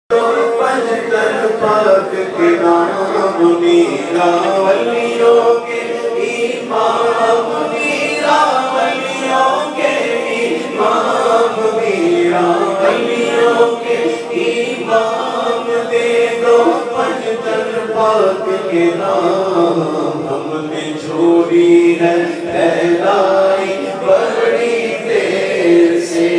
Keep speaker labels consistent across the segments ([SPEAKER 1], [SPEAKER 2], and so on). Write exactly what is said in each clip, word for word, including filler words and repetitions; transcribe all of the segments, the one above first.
[SPEAKER 1] पंजतन पाक के नाम मीरा वलियों के इमाम मीरा वलियों के इमाम मीरा वलियों के इमाम दे दो पंजतन पाक के नाम। हमने छोड़ी है पहलाई बड़ी देर से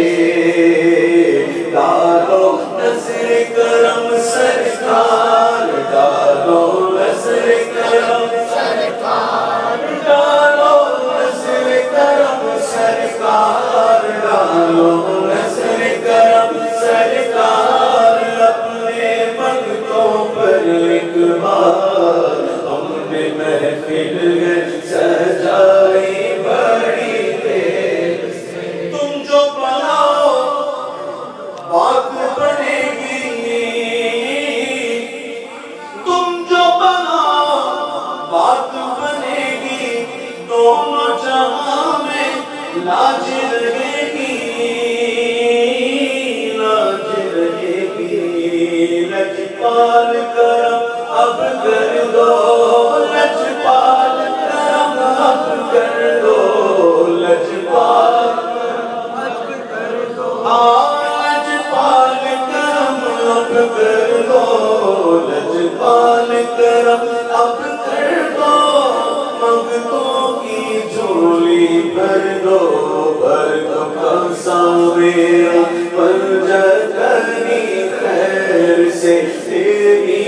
[SPEAKER 1] डालो नज़र करम सरकार डालो नज़र करम सरकार डालो नज़र करम सरकार डालो नज़र करम सरकार अपने भक्तों पर एक बार हमने महफिल सजाई बड़ी देर से। तुम जो बनाओ बात बनेगी, तुम जो बनाओ बात बनेगी, दोनों जहां में लाज रहेगी लाज रहेगी। लजपाल करम अब कर दो लजपाल करम अब कर दो लजपाल अब कर दो लजपाल करम अब कर दो लजपाल करम अब कर दो। मंगतों की झोली भर दो भर दो कंसावेरा पंजतनी खैर से तेरी